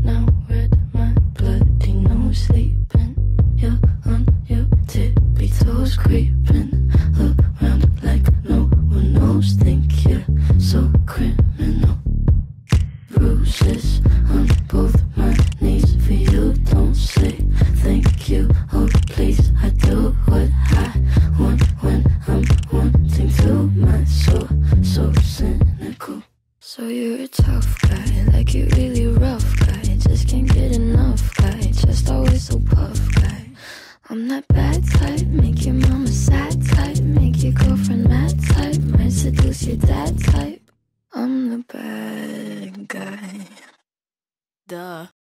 Now red my bloody nose sleeping. You're on your tippy toes creeping around like no one knows. Think you're so criminal. Bruises on both my knees for you. Don't say thank you, oh please. I do what I want when I'm wanting to. My soul so cynical. So you're a tough guy, like you're really rough guy. Just can't get enough guy, just always so puff guy. I'm that bad type, make your mama sad type, make your girlfriend mad type, might seduce your dad type. I'm the bad guy. Duh.